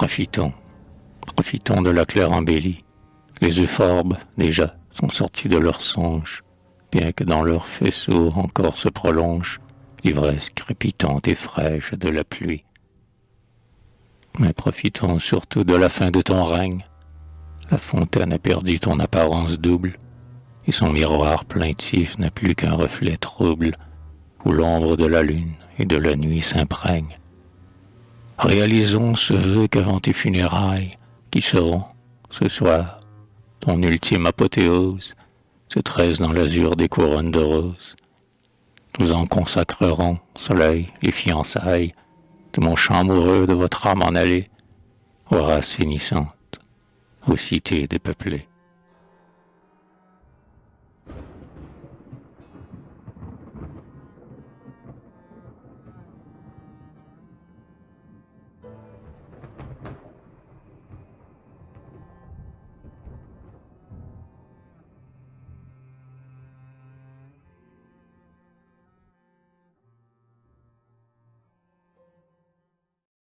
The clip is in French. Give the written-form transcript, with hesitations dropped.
Profitons, profitons de la claire embellie. Les euphorbes, déjà, sont sortis de leurs songes, bien que dans leurs faisceaux encore se prolonge l'ivresse crépitante et fraîche de la pluie. Mais profitons surtout de la fin de ton règne. La fontaine a perdu ton apparence double, et son miroir plaintif n'a plus qu'un reflet trouble, où l'ombre de la lune et de la nuit s'imprègne. Réalisons ce vœu qu'avant tes funérailles, qui seront, ce soir, ton ultime apothéose, se tresse dans l'azur des couronnes de roses. Nous en consacrerons, soleil, les fiançailles, de mon chant amoureux de votre âme en allée, aux races finissantes, aux cités dépeuplées.